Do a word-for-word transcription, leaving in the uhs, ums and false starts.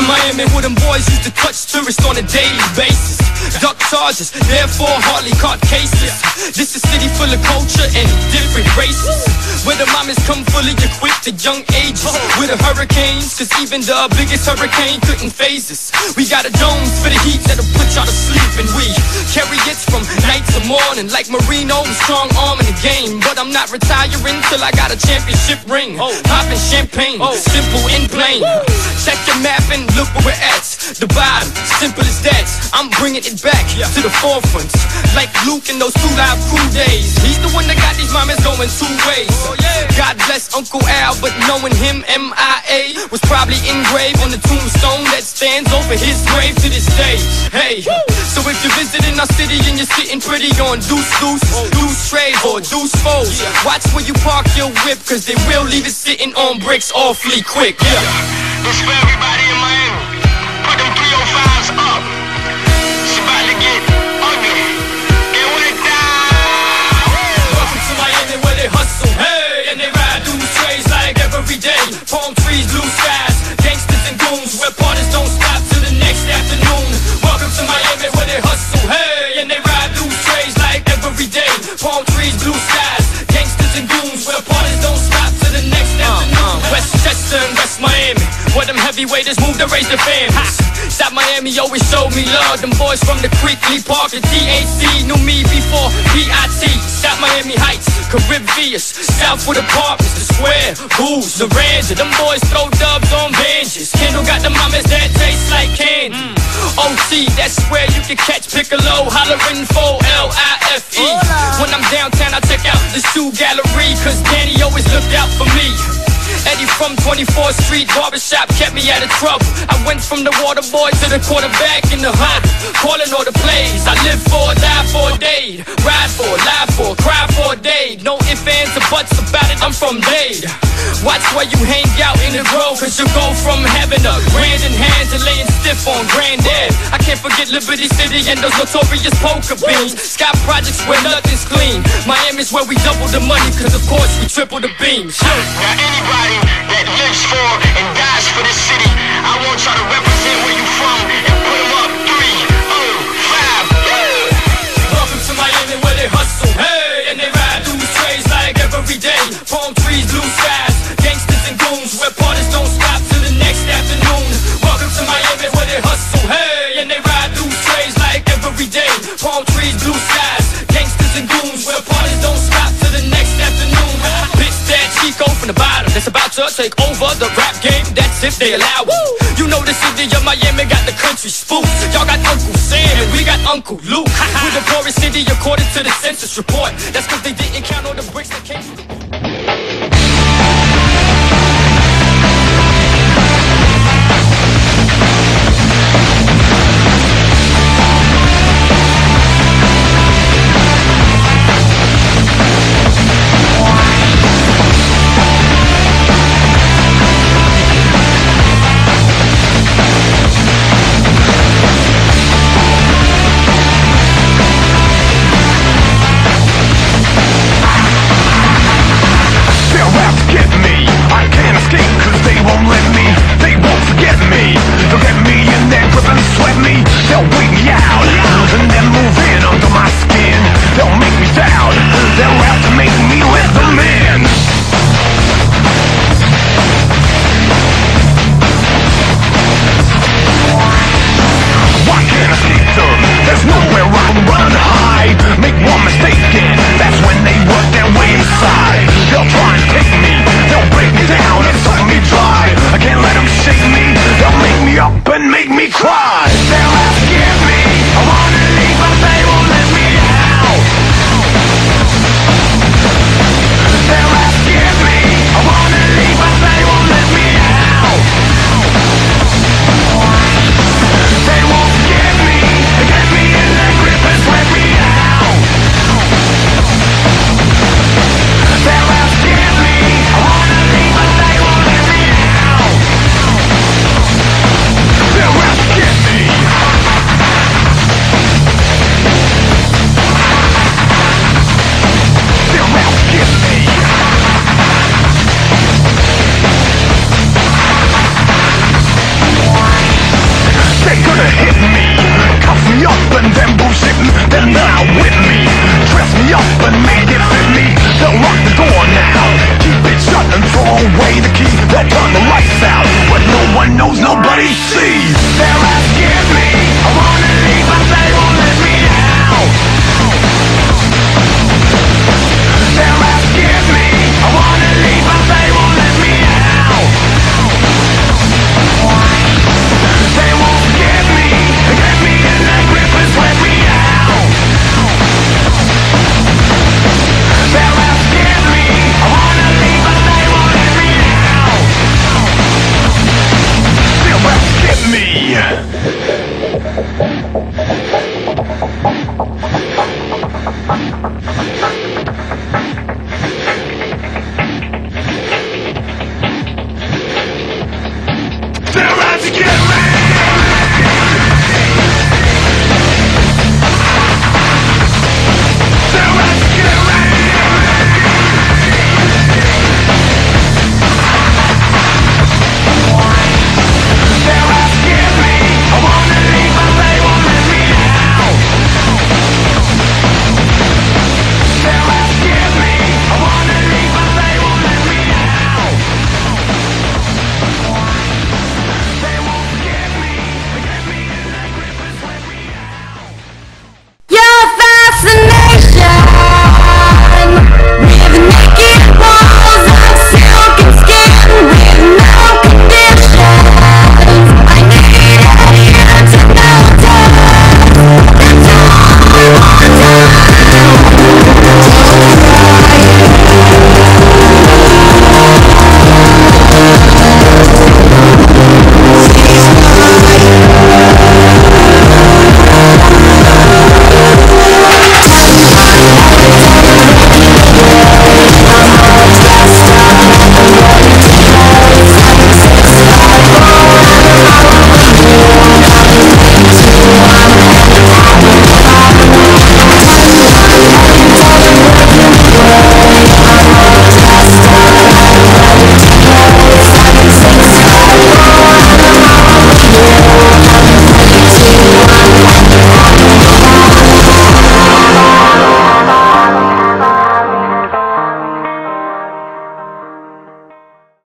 to Miami where them boys used to touch tourists on a daily basis. Duck charges, therefore hardly caught cases. This is a city full of culture and different races, where the mamas come fully equipped at young ages. With the hurricanes, cause even the biggest hurricane couldn't phase us. We got a domes for the heat that'll put y'all to sleep, and we carry it from night to morning. Like Marino, strong arm in the game. But I'm not retiring till I got a championship ring. Popping champagne, simple and plain. Check your map and look where we're at. The bottom, simple as that. I'm bringing it back to the forefront, like Luke in those two live crew days. He's the one that got these mamas going two ways. God bless Uncle Al, but knowing him, M I A was probably engraved on the tombstone that stands over his grave to this day. Hey, so if you're visiting our city and you're sitting pretty on Deuce Deuce, Deuce Trade or Deuce Foes, watch where you park your whip, cause they will leave it sitting on bricks awfully quick. Yeah. This for everybody in Miami. Put them three oh fives up. It's about to get ugly. Get wet down. Welcome to Miami where they hustle, hey, and they ride through the trades like every day. Palm trees, blue skies, gangsters and goons, where parties don't stop till the next afternoon. Welcome to Miami where they hustle, hey, and they ride through the trades like every day. Palm trees, blue skies, gangsters and goons, where parties don't stop till the next afternoon. Westchester and West Miami, where them heavyweights move to raise the fam. South Miami always showed me love. Them boys from the Creek, Lee Park, and T H C knew me before P I T. South Miami Heights, Caribbeans, South with apartments, the Square, Booze, the Rancher. Them boys throw dubs on benches. Kendall got the mamas that taste like candy. O T, that's where you can catch Piccolo hollering for L I F E. When I'm downtown, I check out the Shoe Gallery, cause Danny always looked out for me. Eddie from twenty-fourth Street barbershop kept me out of trouble. I went from the water boy to the quarterback in the huddle, calling all the plays. I live for, die for a day, ride for, lie for, cry for a day. No ifs, ands, or buts about it, I'm from Dade. Watch where you hang out in the grove, cause you go from having a grand in hand to laying stiff on Granddad. I can't forget Liberty City and those notorious poker beans. Sky Projects where nothing's clean. Miami's where we double the money, cause of course we triple the beams. Now anybody that lives for and dies for this city, I want y'all to represent where you from and put them up. Three, oh, five, yeah. Welcome to Miami where they hustle, hey, and they ride through the trades like every day. Palm trees, blue skies, gangsters and goons, where parties don't stop till the next afternoon. Welcome to Miami where they hustle, hey, and they ride through the trades like every day. Palm trees, blue skies, gangsters and goons, where parties don't stop till the next afternoon. Bitch that Chico from the bottom, that's about to take over the rap game, that's if they allow it. You know the city of Miami got the country spooked. Y'all got Uncle Sam and we got Uncle Luke. We're the poorest city according to the census report. That's cause they didn't count all the bricks that came through the up and make me cry. They'll ask if what he sees. They're asking me, I wanna leave, but they won't let me out. They're asking me, I wanna leave, but they won't let me out. They won't get me, get me in their grip and sweat me out. They're asking me, I wanna leave, but they won't let me out. They'll rescue me. They're out to get me.